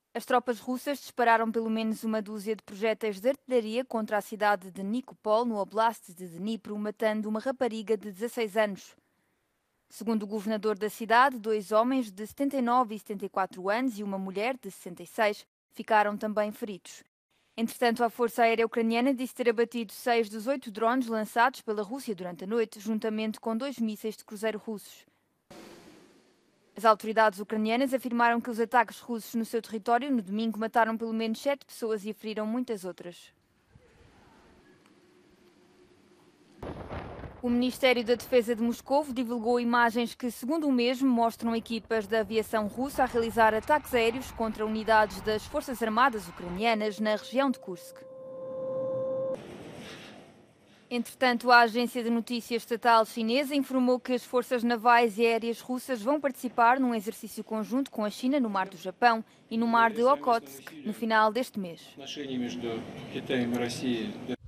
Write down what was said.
As tropas russas dispararam pelo menos uma dúzia de projéteis de artilharia contra a cidade de Nikopol, no oblast de Dnipro, matando uma rapariga de 16 anos. Segundo o governador da cidade, dois homens de 79 e 74 anos e uma mulher de 66 ficaram também feridos. Entretanto, a Força Aérea Ucraniana disse ter abatido 6 dos 8 drones lançados pela Rússia durante a noite, juntamente com 2 mísseis de cruzeiro russos. As autoridades ucranianas afirmaram que os ataques russos no seu território no domingo mataram pelo menos 7 pessoas e feriram muitas outras. O Ministério da Defesa de Moscovo divulgou imagens que, segundo o mesmo, mostram equipas da aviação russa a realizar ataques aéreos contra unidades das Forças Armadas ucranianas na região de Kursk. Entretanto, a agência de notícias estatal chinesa informou que as forças navais e aéreas russas vão participar num exercício conjunto com a China no Mar do Japão e no Mar de Okhotsk no final deste mês.